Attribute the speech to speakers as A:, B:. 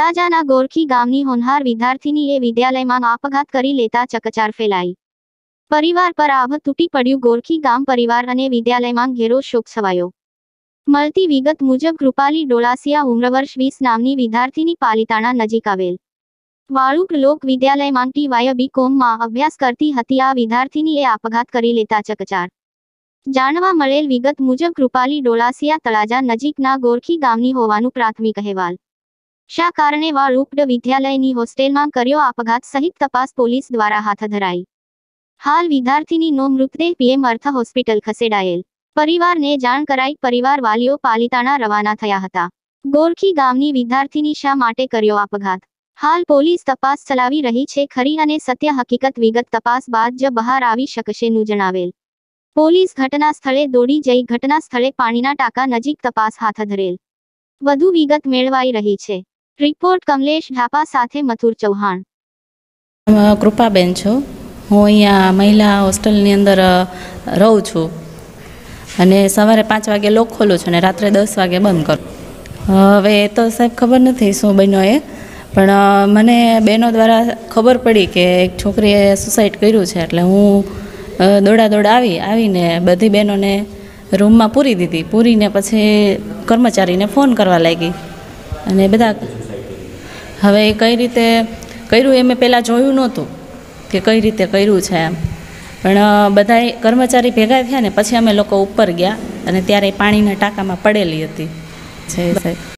A: તળાજાના ગોરખી ગામની હોનહાર વિદ્યાર્થીનીએ વિદ્યાલયમાં આપઘાત કરી લેતા ચકચાર ફેલાઈ। પરિવાર પર આભ તૂટી પડ્યું। ગોરખી ગામ પરિવાર અને વિદ્યાલયમાં ઘેરો શોક છવાયો। મળતી વિગત મુજબ કૃપાલી ડોલાસિયા ઉંમર વર્ષ 20 નામની વિદ્યાર્થીની પાલિતાણા નજીક આવેલ વાળુક લોક વિદ્યાલયમાં ટી.વાય. બી.કોમમાં અભ્યાસ કરતી હતી। આ વિદ્યાર્થીનીએ આપઘાત કરી લેતા ચકચાર। જાણવા મળેલ વિગત મુજબ કૃપાલી ડોલાસિયા તળાજા નજીકના ગોરખી ગામની હોવાનું પ્રાથમિક અહેવાલ। શા કારણે વાળુક વિદ્યાલયની હોસ્ટેલમાં કર્યો આપઘાત સહિત તપાસ પોલીસ દ્વારા હાથ ધરાઈ। હાલ વિદ્યાર્થીનીનો મૃતદેહ પીએમ અર્થ હોસ્પિટલ ખસેડાયેલ। પરિવારને જાણ કરાઈ। પરિવાર વાલીઓ પાલિતાણા રવાના થયા હતા। ગોરખી ગામની વિદ્યાર્થીની શા માટે કર્યો આપઘાત? હાલ પોલીસ તપાસ ચલાવી રહી છે। ખરી અને સત્ય હકીકત વિગત તપાસ બાદ જ બહાર આવી શકશેનું જણાવેલ। પોલીસ ઘટના સ્થળે દોડી જઈ ઘટના સ્થળે પાણીના ટાંકા નજીક તપાસ હાથ ધરેલ। વધુ વિગત મેળવાઈ રહી છે। રિપોર્ટ કમલેશ ઢાપા સાથે મથુર ચૌહાણ।
B: કૃપાબેન છું। હું અહીંયા મહિલા હોસ્ટેલની અંદર રહું છું અને સવારે 5 વાગે લોક ખોલું છું અને રાત્રે 10 વાગે બંધ કરું। હવે એ તો સાહેબ ખબર નથી શું બન્યો એ, પણ મને બહેનો દ્વારા ખબર પડી કે એક છોકરીએ સુસાઇડ કર્યું છે, એટલે હું દોડા આવીને બધી બહેનોને રૂમમાં પૂરી દીધી। પૂરીને પછી કર્મચારીને ફોન કરવા લાગી અને બધા હવે એ કઈ રીતે કર્યું એ મેં પહેલાં જોયું નહોતું કે કઈ રીતે કર્યું છે એમ, પણ બધાએ કર્મચારી ભેગા થયા ને પછી અમે લોકો ઉપર ગયા અને ત્યારે પાણીના ટાંકામાં પડેલી હતી છે સાહેબ।